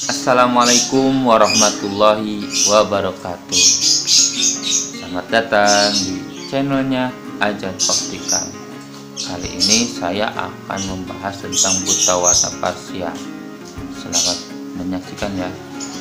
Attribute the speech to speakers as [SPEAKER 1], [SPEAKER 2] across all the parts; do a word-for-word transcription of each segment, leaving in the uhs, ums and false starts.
[SPEAKER 1] Assalamualaikum warahmatullahi wabarakatuh. Selamat datang di channelnya Ajan Optikal. Kali ini saya akan membahas tentang buta warna parsial. Selamat menyaksikan ya.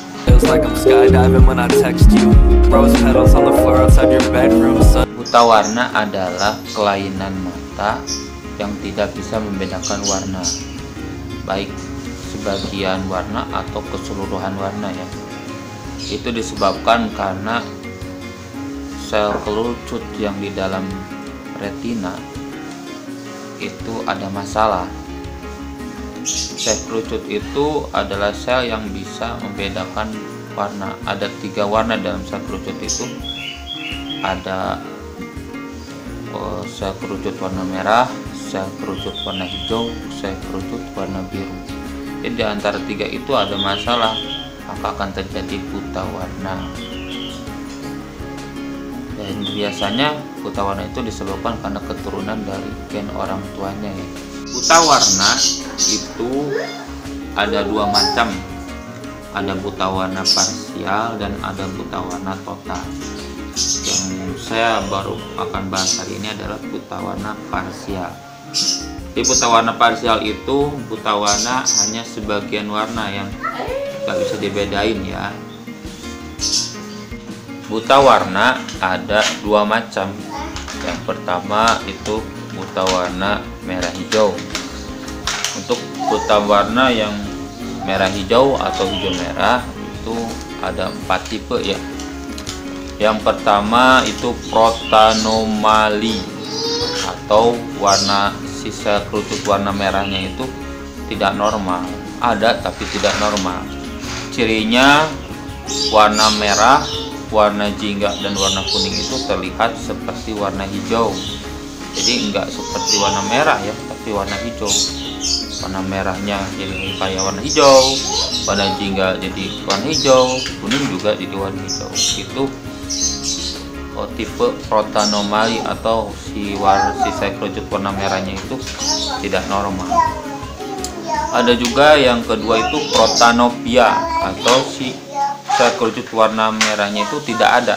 [SPEAKER 1] Buta warna adalah kelainan mata yang tidak bisa membedakan warna, baik sebagian warna atau keseluruhan warna ya. Itu disebabkan karena sel kerucut yang di dalam retina itu ada masalah. Sel kerucut itu adalah sel yang bisa membedakan warna. Ada tiga warna dalam sel kerucut itu. Ada oh, sel kerucut warna merah, sel kerucut warna hijau, sel kerucut warna biru. Jadi di antara tiga itu ada masalah, maka akan terjadi buta warna. Dan biasanya buta warna itu disebabkan karena keturunan dari gen orang tuanya ya. Buta warna itu ada dua macam. Ada buta warna parsial dan ada buta warna total. Yang saya baru akan bahas hari ini adalah buta warna parsial. Di buta warna parsial itu buta warna hanya sebagian warna yang nggak bisa dibedain ya. Buta warna ada dua macam. Yang pertama itu buta warna merah hijau. Untuk buta warna yang merah hijau atau hijau merah itu ada empat tipe ya. Yang pertama itu protanomali atau warna sisa kerucut warna merahnya itu tidak normal. Ada tapi tidak normal. Cirinya warna merah, warna jingga dan warna kuning itu terlihat seperti warna hijau. Jadi enggak seperti warna merah ya, tapi warna hijau. Warna merahnya jadi kayak warna hijau, warna jingga jadi warna hijau, kuning juga jadi warna hijau. Itu oh, tipe protanomali atau si warna sisa kerucut warna merahnya itu tidak normal. Ada juga yang kedua itu protanopia atau si sisa kerucut warna merahnya itu tidak ada.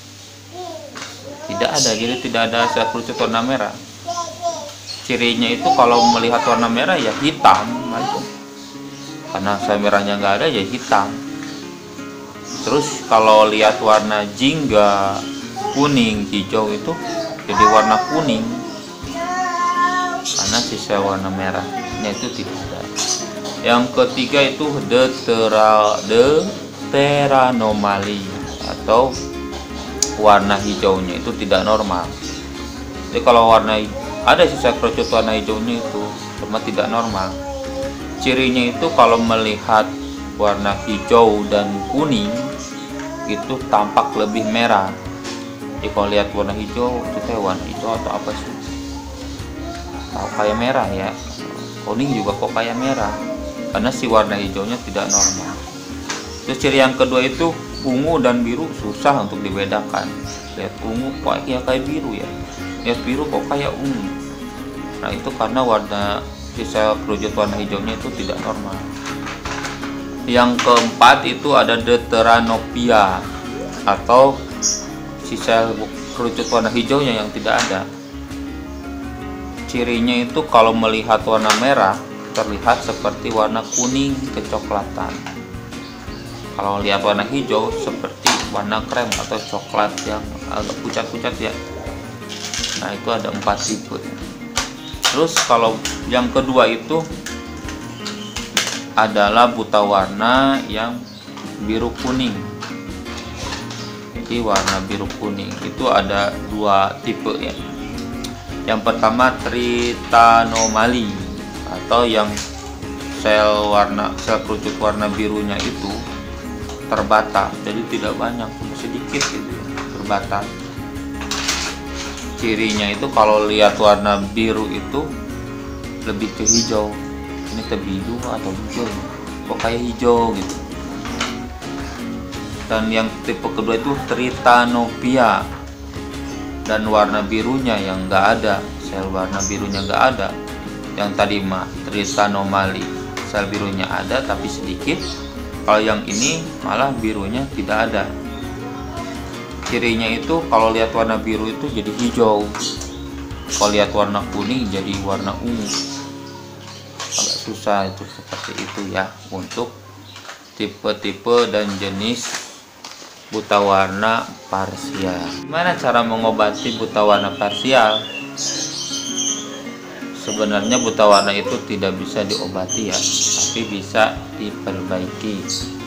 [SPEAKER 1] Tidak ada, jadi tidak ada sisa kerucut warna merah. Cirinya itu kalau melihat warna merah ya hitam aja. Karena sisa merahnya nggak ada ya hitam. Terus kalau lihat warna jingga, kuning, hijau itu jadi warna kuning karena sisa warna merahnya itu tidak ada. Yang ketiga itu deutera deuteranomali atau warna hijaunya itu tidak normal. Jadi kalau warna ada sisa kerucut warna hijaunya itu cuma tidak normal. Cirinya itu kalau melihat warna hijau dan kuning itu tampak lebih merah. Jadi kalau lihat warna hijau, itu warna hijau atau apa sih? Tahu kayak merah ya. Kuning juga kok kayak merah. Karena si warna hijaunya tidak normal. Terus ciri yang kedua itu ungu dan biru susah untuk dibedakan. Lihat ungu kok kayak kayak biru ya. Lihat biru kok kayak ungu. Nah itu karena warna sisa kerucut warna hijaunya itu tidak normal. Yang keempat itu ada deuteranopia atau sisa kerucut warna hijaunya yang tidak ada. Cirinya itu kalau melihat warna merah terlihat seperti warna kuning kecoklatan. Kalau lihat warna hijau seperti warna krem atau coklat yang agak pucat-pucat ya. Nah itu ada empat tipe. Terus kalau yang kedua itu adalah buta warna yang biru kuning. Jadi warna biru kuning itu ada dua tipe ya. Yang pertama tritanomali atau yang sel warna sel kerucut warna birunya itu terbatas, jadi tidak banyak, sedikit gitu ya, terbatas. Cirinya itu kalau lihat warna biru itu lebih ke hijau. Ini ke biru atau hijau? Kok kayak hijau gitu. Dan yang tipe kedua itu tritanopia dan warna birunya yang enggak ada, sel warna birunya enggak ada. Yang tadi mah tritanomali, sel birunya ada tapi sedikit. Kalau yang ini malah birunya tidak ada. Cirinya itu kalau lihat warna biru itu jadi hijau, kalau lihat warna kuning jadi warna ungu. Agak susah itu seperti itu ya untuk tipe-tipe dan jenis buta warna parsial. Gimana cara mengobati buta warna parsial? Sebenarnya buta warna itu tidak bisa diobati ya, tapi bisa diperbaiki.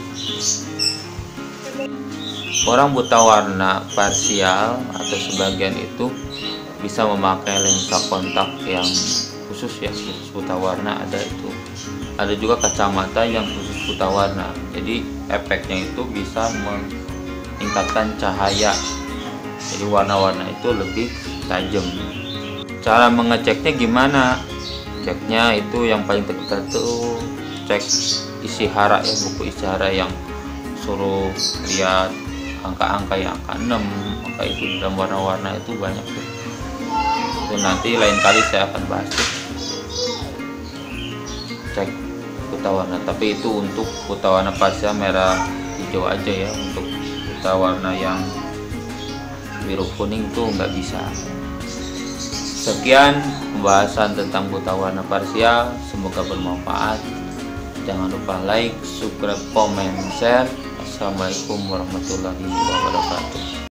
[SPEAKER 1] Orang buta warna parsial atau sebagian itu bisa memakai lensa kontak yang khusus ya, khusus buta warna ada itu. Ada juga kacamata yang khusus buta warna. Jadi efeknya itu bisa meningkatkan cahaya. Jadi warna-warna itu lebih tajam. Cara mengeceknya gimana? Ceknya itu yang paling terdekat itu cek isi hara ya, buku isi hara yang suruh lihat angka-angka yang angka enam, angka itu dalam warna-warna itu banyak tuh. Itu nanti lain kali saya akan bahas tuh. Cek buta warna, tapi itu untuk buta warna parsial merah hijau aja ya. Untuk buta warna yang biru kuning tuh nggak bisa. Sekian pembahasan tentang buta warna parsial, semoga bermanfaat. Jangan lupa like, subscribe, komen, share. Assalamualaikum warahmatullahi wabarakatuh.